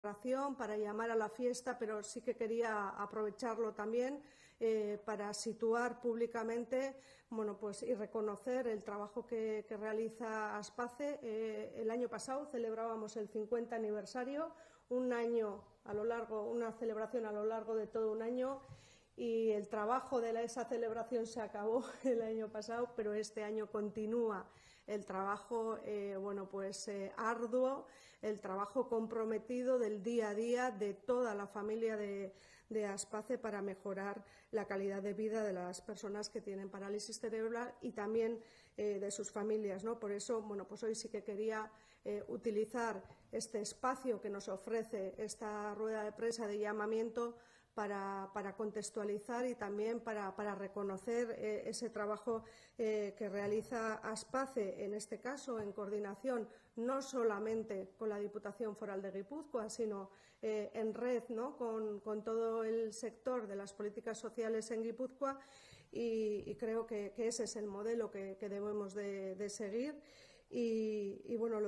para llamar a la fiesta, pero sí que quería aprovecharlo también para situar públicamente, bueno, pues, y reconocer el trabajo que realiza Aspace. El año pasado celebrábamos el 50 aniversario, una celebración a lo largo de todo un año. Y el trabajo de esa celebración se acabó el año pasado, pero este año continúa el trabajo arduo, el trabajo comprometido del día a día de toda la familia de Aspace para mejorar la calidad de vida de las personas que tienen parálisis cerebral y también de sus familias, ¿no? Por eso, bueno, pues hoy sí que quería utilizar este espacio que nos ofrece esta rueda de prensa de llamamiento para contextualizar y también para reconocer ese trabajo que realiza Aspace, en este caso en coordinación no solamente con la Diputación Foral de Guipúzcoa, sino en red, ¿no?, con todo el sector de las políticas sociales en Guipúzcoa, y creo que ese es el modelo que debemos de seguir. Y bueno, lo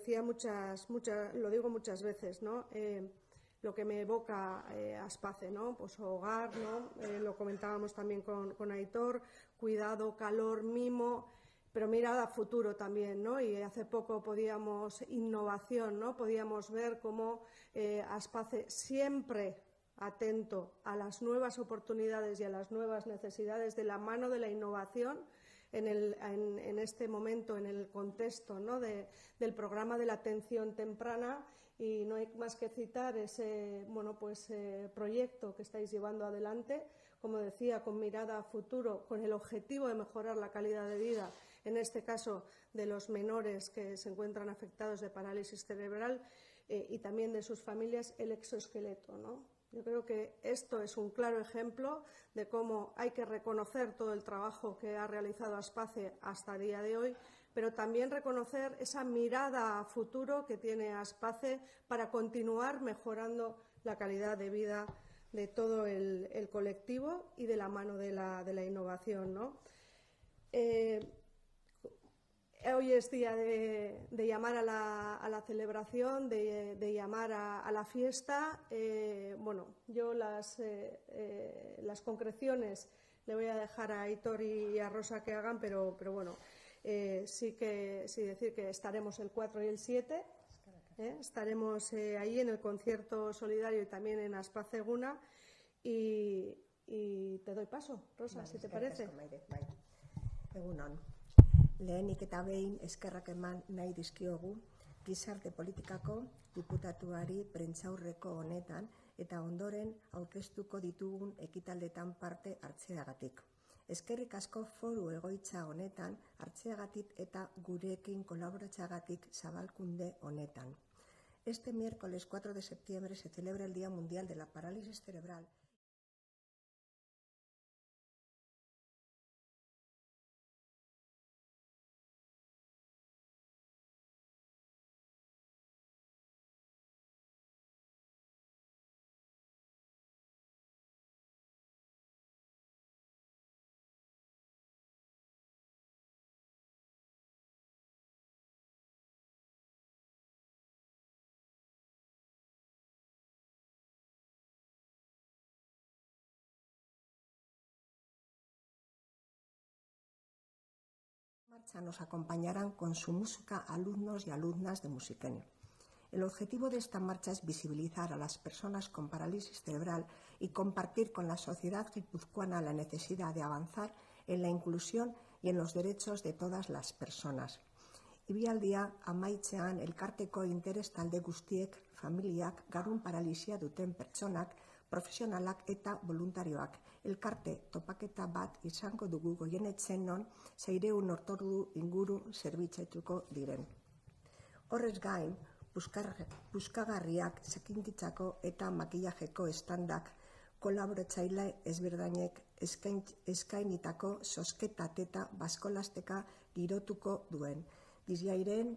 digo muchas veces, ¿no? Lo que me evoca Aspace, ¿no? Pues hogar, ¿no? Lo comentábamos también con Aitor, cuidado, calor, mimo, pero mirada a futuro también, ¿no? Y hace poco innovación, ¿no? Podíamos ver cómo Aspace, siempre atento a las nuevas oportunidades y a las nuevas necesidades, de la mano de la innovación, en este momento, en el contexto, ¿no?, del programa de la atención temprana. Y no hay más que citar ese proyecto que estáis llevando adelante, como decía, con mirada a futuro, con el objetivo de mejorar la calidad de vida, en este caso de los menores que se encuentran afectados de parálisis cerebral y también de sus familias, el exoesqueleto, ¿no? Yo creo que esto es un claro ejemplo de cómo hay que reconocer todo el trabajo que ha realizado Aspace hasta el día de hoy, pero también reconocer esa mirada a futuro que tiene Aspace para continuar mejorando la calidad de vida de todo el colectivo y de la mano de la innovación, ¿no? Hoy es día de llamar a la celebración, de llamar a la fiesta. Yo las concreciones le voy a dejar a Aitor y a Rosa que hagan, pero bueno, sí decir que estaremos el 4 y el 7. Estaremos ahí en el concierto solidario y también en Aspace Eguna. Y te doy paso, Rosa, vale, si te parece. Egunon. Lehenik eta behin eskerrak eman nahi dizkiogu Gizarte Politikako diputatuari prentsaurreko honetan eta ondoren aurkeztuko ditugun ekitaldetan parte hartzeagatik. Eskerrik asko foru egoitza honetan hartzeagatik eta gurekin kolaboratzeagatik zabalkunde honetan. Este miércoles 4 de septiembre se celebra el Día Mundial de la Parálisis Cerebral. Marcha nos acompañarán con su música alumnos y alumnas de Musiquenio. El objetivo de esta marcha es visibilizar a las personas con parálisis cerebral y compartir con la sociedad guipuzcoana la necesidad de avanzar en la inclusión y en los derechos de todas las personas. Ibialdia amaitzean elkarteko interes talde guztiek, familiak, garun paralisia duten pertsonak, profesionalak eta voluntarioak. Elkarte topaketa bat izango dugu goienetzen non 600 ortordu inguru zerbitzatuko diren. Horrez gain, puskagarriak, sekinkitzako eta makillajeko estandak kolaboratzaile ezberdinek eskainitako zozketak eta baskolasteka girotuko duen. Dizjairen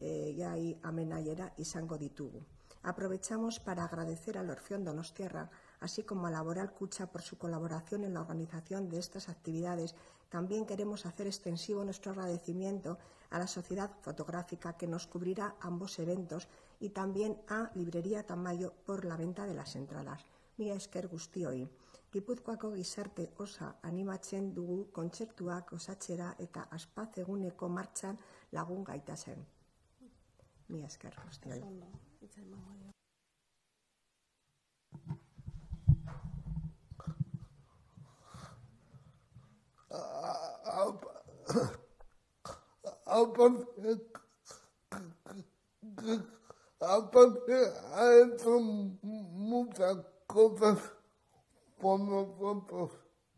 jai amenaiera izango ditugu. Aprovechamos para agradecer al Orfeón Donostiarra, así como a Laboral Kutxa por su colaboración en la organización de estas actividades, también queremos hacer extensivo nuestro agradecimiento a la Sociedad Fotográfica que nos cubrirá ambos eventos y también a Librería Tamayo por la venta de las entradas. Mila esker guztioi. Gipuzkoako gizarte osa animatzen dugu kontzertuak osatzera eta Aspaz eguneko martxan lagun gaitazen. Mila esker guztioi. Aparte, ha hecho muchas cosas por nosotros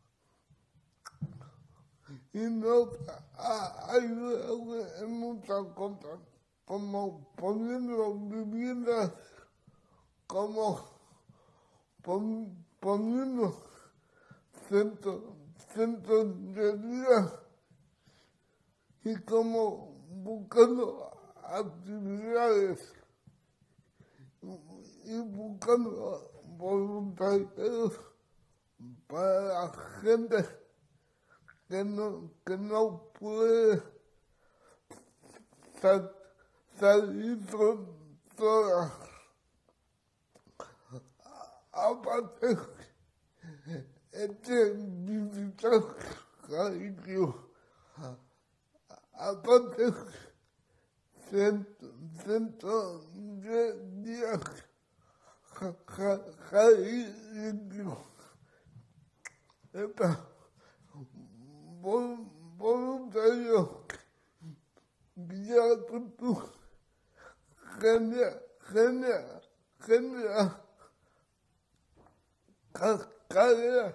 y nos ha ayudado en muchas cosas, como poniendo viviendas, como poniendo centros de día y como buscando actividades y buscando voluntarios para la gente que no puede salir sola. Aparte, visitar Jalisco, aparte, centro de día Jalisco. Está voluntario, gratuito, genial, carrera,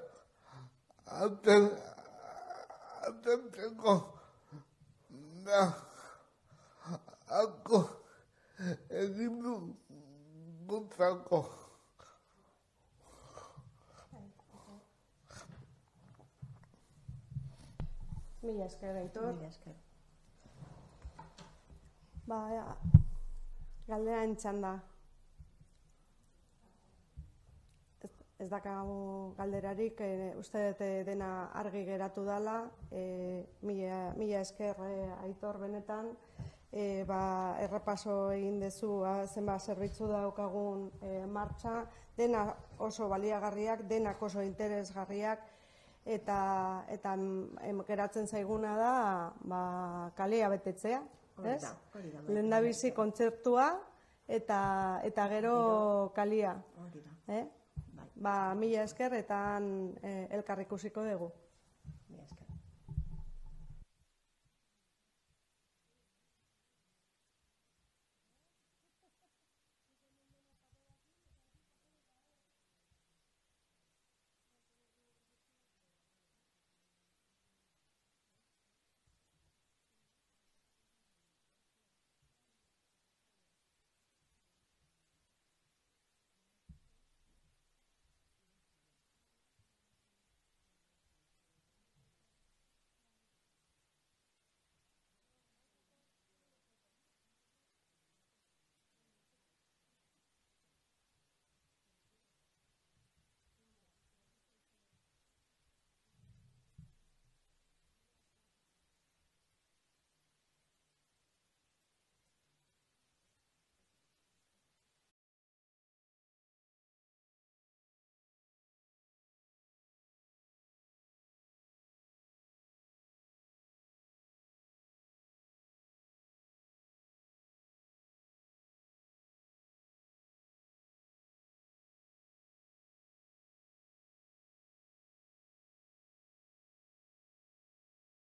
auténtico, algo, el libro, saco. Mila esker, Aitor. Mila esker. Galdera txanda. Ez dakagu galderarik, uste dut dena argi geratu dela. Mila esker, Aitor, benetan. Errepaso egin dezu zenbat zerbitzu daukagun martxa, dena oso baliagarriak, denak oso interesgarriak, eta geratzen zaiguna da kalea betetzea, ez? Lehendabizi kontzertua eta gero kalia. Mila esker eta elkar ikusiko dugu.